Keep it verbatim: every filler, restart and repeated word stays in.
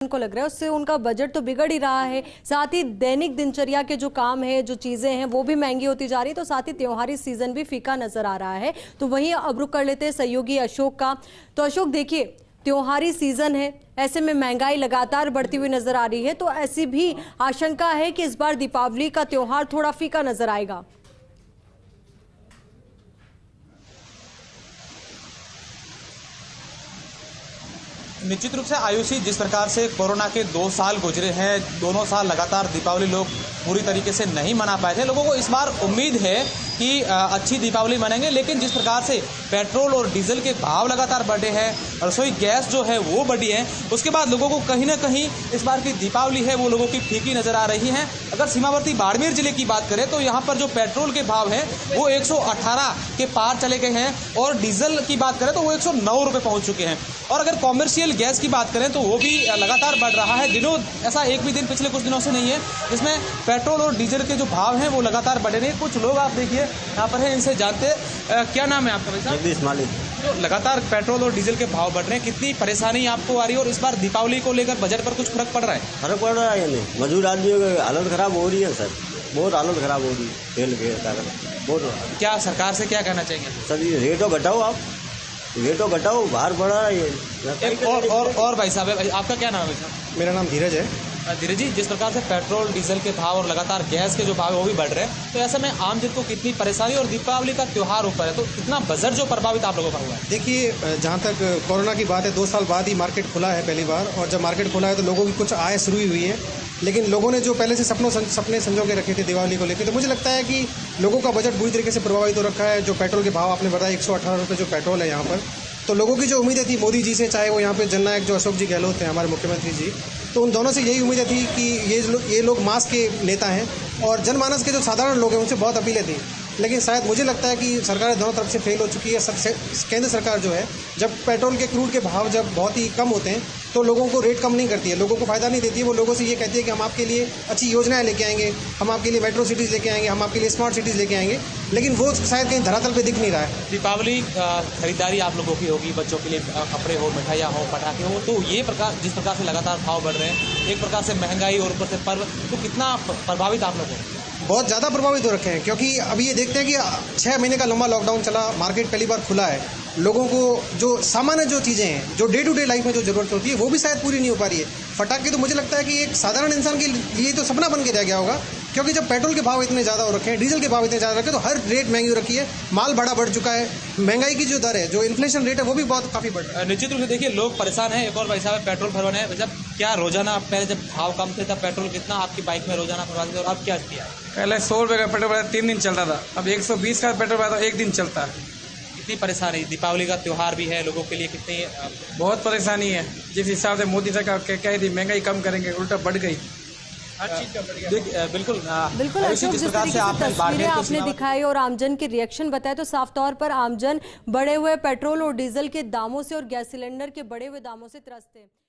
को लग रहा है उससे उनका बजट तो बिगड़ ही रहा है, साथ ही दैनिक दिनचर्या के जो काम है, जो चीजें हैं वो भी महंगी होती जा रही है, तो साथ ही त्योहारी सीजन भी फीका नजर आ रहा है। तो वहीं अब रुक कर लेते हैं सहयोगी अशोक का। तो अशोक देखिए, त्योहारी सीजन है, ऐसे में महंगाई लगातार बढ़ती हुई नजर आ रही है, तो ऐसी भी आशंका है कि इस बार दीपावली का त्योहार थोड़ा फीका नजर आएगा। निश्चित रूप से आयुषी, जिस प्रकार से कोरोना के दो साल गुजरे हैं, दोनों साल लगातार दीपावली लोग पूरी तरीके से नहीं मना पाए थे। लोगों को इस बार उम्मीद है कि अच्छी दीपावली मनाएंगे, लेकिन जिस प्रकार से पेट्रोल और डीजल के भाव लगातार बढ़े हैं, रसोई गैस जो है वो बढ़ी है, उसके बाद लोगों को कहीं ना कहीं इस बार की दीपावली है वो लोगों की फीकी नजर आ रही है। अगर सीमावर्ती बाड़मेर जिले की बात करें तो यहाँ पर जो पेट्रोल के भाव है वो एक सौ अठारह के पार चले गए हैं और डीजल की बात करें तो वो एक सौ नौ रुपये पहुंच चुके हैं। और अगर कॉमर्शियल गैस की बात करें तो वो भी लगातार बढ़ रहा है। दिनों ऐसा एक भी दिन पिछले कुछ दिनों से नहीं है जिसमें पेट्रोल और डीजल के जो भाव हैं वो लगातार बढ़े नहीं। कुछ लोग आप देखिए यहाँ पर हैं, इनसे जानते हैं क्या नाम है आपका भाई साहब? जगदीश मालिक। तो लगातार पेट्रोल और डीजल के भाव बढ़ रहे हैं, कितनी परेशानी आपको आ रही है और इस बार दीपावली को लेकर बजट पर कुछ फर्क पड़ रहा है? फर्क पड़ रहा है या नहीं? मजदूर आदमियों की हालत खराब हो रही है सर, बहुत हालत खराब हो रही है तेल के कारण बहुत। क्या सरकार से क्या कहना चाहेंगे? सर ये रेटों घटाओ, आप रेटों घटाओ, बाहर बढ़ा है ये। एक और और और भाई साहब है, आपका क्या नाम है भाई साहब? मेरा नाम धीरज है। धीरज जी, जिस प्रकार से पेट्रोल डीजल के भाव और लगातार गैस के जो भाव है वो भी बढ़ रहे हैं, तो ऐसे में आम जन को कितनी परेशानी और दीपावली का त्योहार ऊपर है तो कितना बजट जो प्रभावित आप लोगों का हुआ है? देखिए, जहाँ तक कोरोना की बात है, दो साल बाद ही मार्केट खुला है पहली बार, और जब मार्केट खुला है तो लोगों की कुछ आय शुरू हुई है, लेकिन लोगों ने जो पहले से सपनों सपने संजो के रखे थे दिवाली को लेकर, तो मुझे लगता है कि लोगों का बजट बुरी तरीके से प्रभावित हो रखा है। जो पेट्रोल के भाव आपने बताया एक सौ अठारह रुपये जो पेट्रोल है यहाँ पर, तो लोगों की जो उम्मीदें थी मोदी जी से, चाहे वो यहाँ पे जननायक जो अशोक जी गहलोत थे हमारे मुख्यमंत्री जी, तो उन दोनों से यही उम्मीदें थी कि ये लो, ये लोग मास के नेता हैं और जनमानस के जो साधारण लोग हैं उनसे बहुत अपीलें थी। लेकिन शायद मुझे लगता है कि सरकार दोनों तरफ से फेल हो चुकी है। केंद्र सरकार जो है, जब पेट्रोल के क्रूड के भाव जब बहुत ही कम होते हैं तो लोगों को रेट कम नहीं करती है, लोगों को फायदा नहीं देती है। वो लोगों से ये कहती है कि हम आपके लिए अच्छी योजनाएं लेके आएंगे, हम आपके लिए मेट्रो सिटीज़ लेके आएंगे, हम आपके लिए स्मार्ट सिटीज़ लेके आएंगे, लेकिन वो शायद कहीं धरातल पे दिख नहीं रहा है। दीपावली खरीदारी आप लोगों की होगी, बच्चों के लिए कपड़े हो, मिठाइयाँ हो, पटाखे हो, तो ये प्रकार जिस प्रकार से लगातार भाव बढ़ रहे हैं, एक प्रकार से महंगाई और ऊपर से पर्व, तो कितना प्रभावित आप लोगों को? बहुत ज़्यादा प्रभावित हो रखे हैं, क्योंकि अभी ये देखते हैं कि छः महीने का लंबा लॉकडाउन चला, मार्केट पहली बार खुला है, लोगों को जो सामान्य जो चीज़ें हैं, जो डे टू डे लाइफ में जो ज़रूरत होती है वो भी शायद पूरी नहीं हो पा रही है। फटाके तो मुझे लगता है कि एक साधारण इंसान के लिए तो सपना बन के रह गया होगा, क्योंकि जब पेट्रोल के भाव इतने ज़्यादा हो रखे हैं, डीजल के भाव इतने ज़्यादा रखे हैं, तो हर रेट महंगी हो रखी है, माल भाड़ा बढ़ चुका है, महंगाई की जो दर है, जो इन्फ्लेशन रेट है वो भी बहुत काफ़ी बढ़ रहा है। निश्चित रूप से देखिए लोग परेशान हैं। एक और भाई साहब पेट्रोल भरवाने हैं, जब क्या रोजाना पहले जब भाव कम थे तब पेट्रोल कितना आपकी बाइक में रोजाना भरवाते थे और अब क्या किया? पहले सौ रुपये का पेट्रोल भरा तीन दिन चलता था, अब एक सौ बीस का पेट्रोल भरा तो एक दिन चलता है। कितनी परेशानी, दीपावली का त्योहार भी है, लोगों के लिए कितनी बहुत परेशानी है। जिस हिसाब से मोदी सरकार कह रही थी महंगाई कम करेंगे, उल्टा बढ़ गई। बिल्कुल बिल्कुल अशोक, जिस तरीके से तस्वीरें आपने दिखाई और आमजन के रिएक्शन बताए, तो साफ तौर पर आमजन बढ़े हुए पेट्रोल और डीजल के दामों से और गैस सिलेंडर के बढ़े हुए दामों से त्रस्त है।